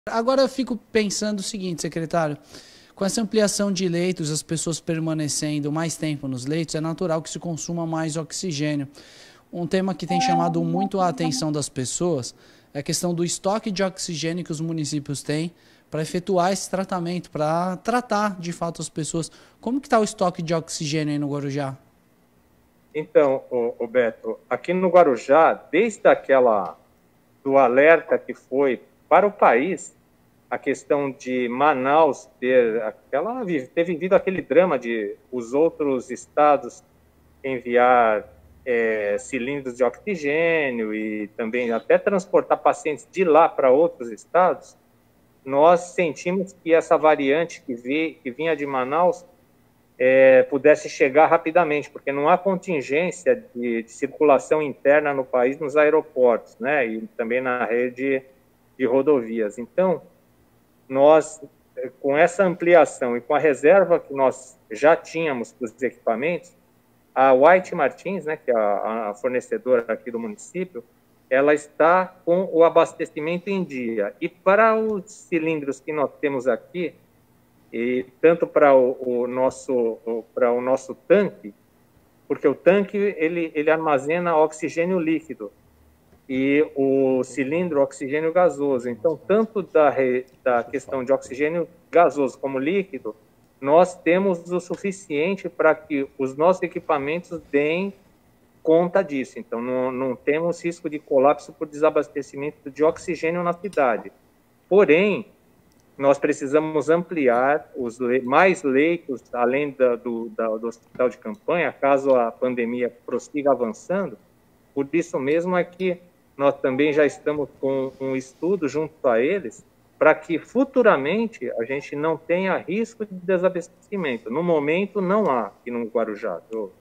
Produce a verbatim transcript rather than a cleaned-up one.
Agora eu fico pensando o seguinte, secretário, com essa ampliação de leitos, as pessoas permanecendo mais tempo nos leitos, é natural que se consuma mais oxigênio. Um tema que tem chamado muito a atenção das pessoas é a questão do estoque de oxigênio que os municípios têm para efetuar esse tratamento, para tratar de fato as pessoas. Como que está o estoque de oxigênio aí no Guarujá? Então, o, o Beto, aqui no Guarujá, desde aquela do alerta que foi para o país, a questão de Manaus ter aquela ter vivido aquele drama de os outros estados enviar é, cilindros de oxigênio e também até transportar pacientes de lá para outros estados, nós sentimos que essa variante que, vi, que vinha de Manaus é, pudesse chegar rapidamente, porque não há contingência de, de circulação interna no país nos aeroportos, né, e também na rede de rodovias. Então, nós, com essa ampliação e com a reserva que nós já tínhamos dos equipamentos, a White Martins, né, que é a, a fornecedora aqui do município, ela está com o abastecimento em dia. E para os cilindros que nós temos aqui, e tanto para o, o nosso para o nosso tanque, porque o tanque ele, ele armazena oxigênio líquido e o cilindro oxigênio gasoso. Então, tanto da, da questão de oxigênio gasoso como líquido, nós temos o suficiente para que os nossos equipamentos deem conta disso. Então, não, não temos risco de colapso por desabastecimento de oxigênio na cidade. Porém, nós precisamos ampliar os le mais leitos, além da, do, da, do hospital de campanha, caso a pandemia prossiga avançando. Por isso mesmo é que nós também já estamos com um estudo junto a eles, para que futuramente a gente não tenha risco de desabastecimento. No momento, não há aqui no Guarujá.